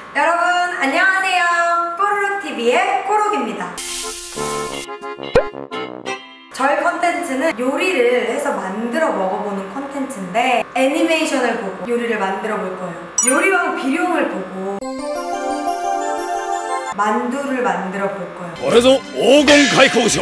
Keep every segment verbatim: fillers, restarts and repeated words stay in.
여러분 안녕하세요. 꼬르륵티비의 꼬룩입니다. 저희 컨텐츠는 요리를 해서 만들어 먹어보는 컨텐츠인데 애니메이션을 보고 요리를 만들어 볼 거예요. 요리왕 비룡을 보고 만두를 만들어 볼 거예요. 그래서 오공가이코쇼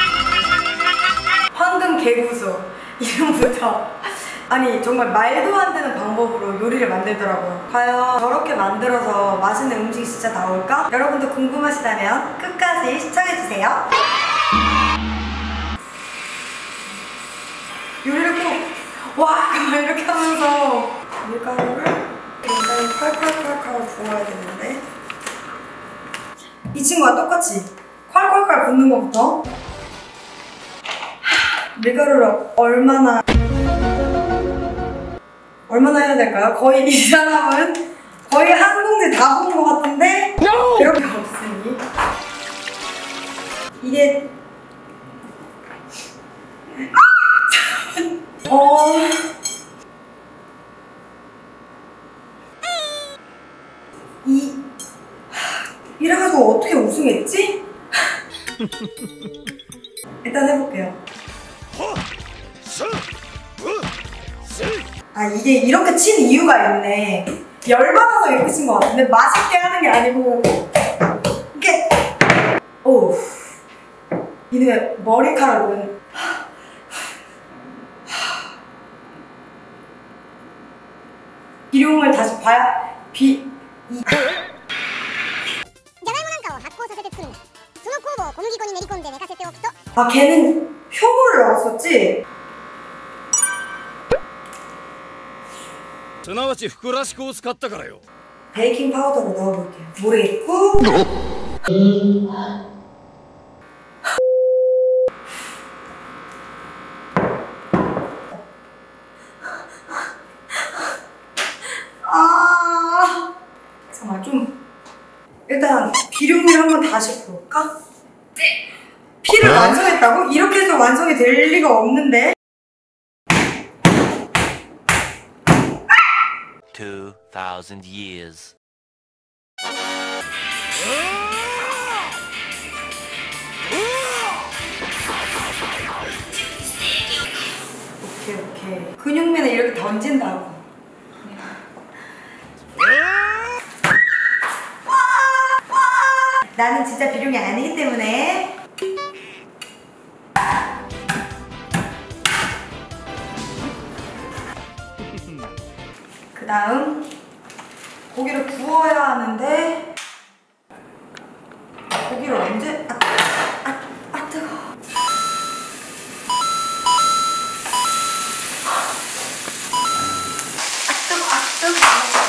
황금 개구소 이름부터 아니 정말 말도 안 되는 방법으로 요리를 만들더라고요. 과연 저렇게 만들어서 맛있는 음식이 진짜 나올까? 여러분도 궁금하시다면 끝까지 시청해주세요. 요리를 꼭 와! 이렇게 하면서 밀가루를 굉장히 콸콸콸콸 부어야 되는데 이 친구와 똑같이 콸콸콸 붓는 것부터 밀가루를 얼마나 얼마나 해야 될까요? 거의 이 사람은 거의 한 봉지 다 부은 것 같은데 no! 그렇게 없으니 이게 어... 이... 이래가지고 어떻게 우승했지? 일단 해볼게요. 아 이게 이렇게 친 이유가 있네. 열받아서 이렇게 친 것 같은데 맛있게 하는 게 아니고 이게 오 이놈의 머리카락은 비룡을 다시 봐야 비... 이... 아 걔는 효모를 넣었었지? すなわちふくらし粉を使ったからよ 베이킹 파우더를 넣어볼게요. 물에 있고 아 잠깐만 좀 일단 비룡을 한번 다시 볼까? 피를 완성했다고? 이렇게 해서 완성이 될 리가 없는데? two thousand years. 오케이 오케이 근육맨을 이렇게 던진다고. 나는 진짜 비룡이 아니기 때문에 그 다음 고기를 구워야 하는데 고기를 언제? 아, 아, 아 뜨거워. 아 뜨거워 아 뜨거워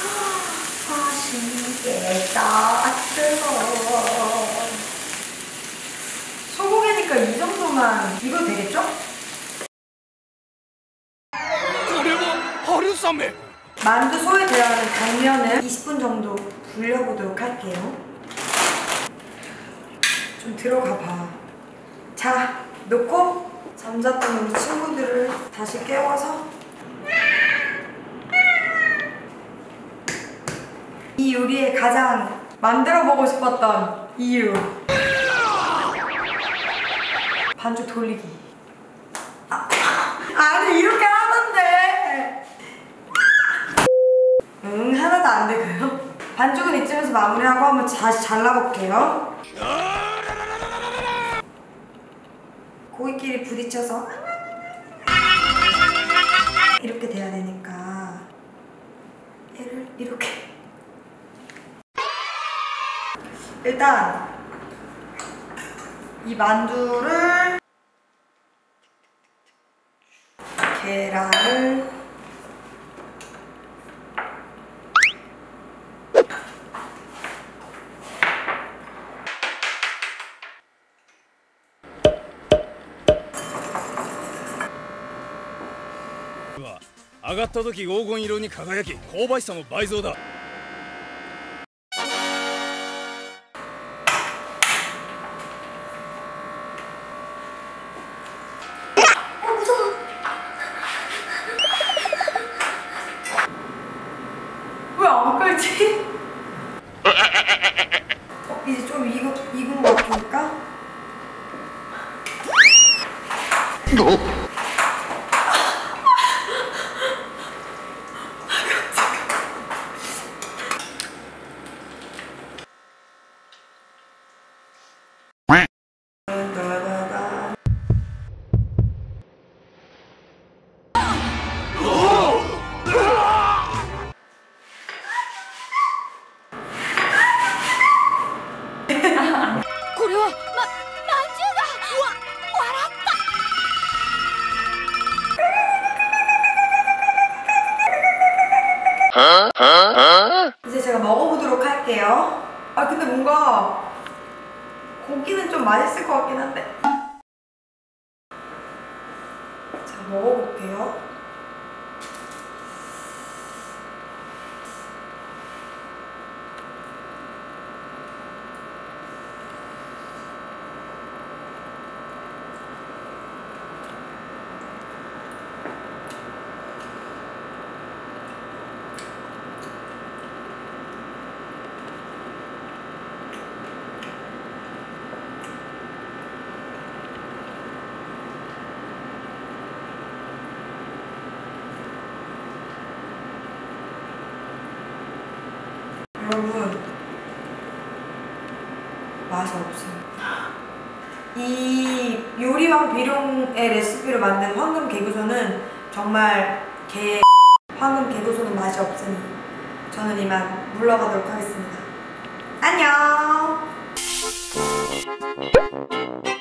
맛있겠다 아 뜨거워. 소고기니까 이 정도만 익어도 되겠죠? 만두 소에 들어가는 당면을 이십 분 정도 불려보도록 할게요. 좀 들어가 봐. 자, 놓고 잠잤던 우리 친구들을 다시 깨워서 이 요리에 가장 만들어보고 싶었던 이유 반죽 돌리기. 아, 아니 이렇게 하던데 응 하나도 안 되고요. 반죽은 이쯤에서 마무리하고 한번 다시 잘라볼게요. 고기끼리 부딪혀서 이렇게 돼야 되니까 얘를 이렇게 일단 이 만두를 계란을 は上がった時黄金色に輝き香ばしさも倍増だ。 왜 안 끌지? 어, 이제 좀 익은, 익은 것 같으니까 너? これは、ま、まんじゅうが、わ、笑った。 이제 제가 먹어보도록 할게요. 아 근데 뭔가 고기는 좀 맛있을 것 같긴 한데. 자, 먹어볼게요. 여러분, 맛이 없어요. 이 요리왕 비룡의 레시피로 만든 황금 개구소는 정말 개 황금 개구소는 맛이 없으니 저는 이만 물러가도록 하겠습니다. 안녕.